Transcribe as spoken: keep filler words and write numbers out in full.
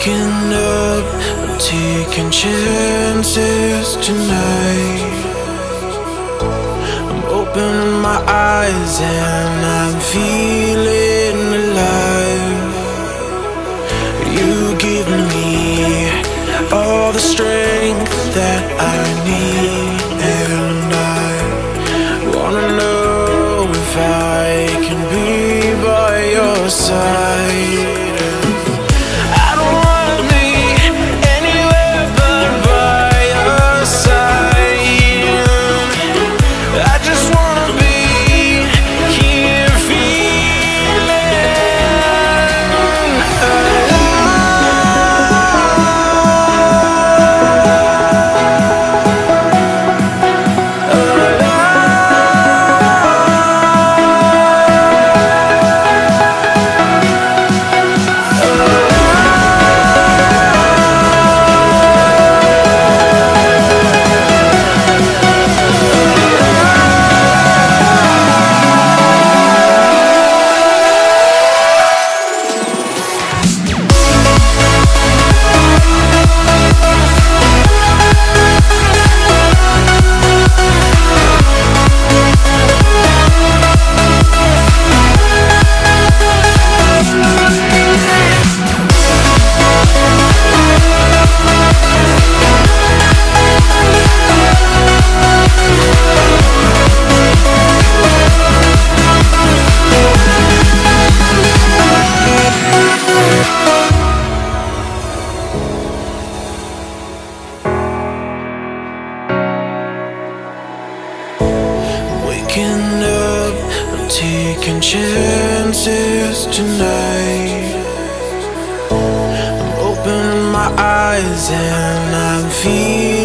Waking up, I'm taking chances tonight. I'm opening my eyes and I'm feeling alive. You give me all the strength that I need, and I wanna know if I can be by your side. Waking up, I'm taking chances tonight. I'm opening my eyes and I'm feeling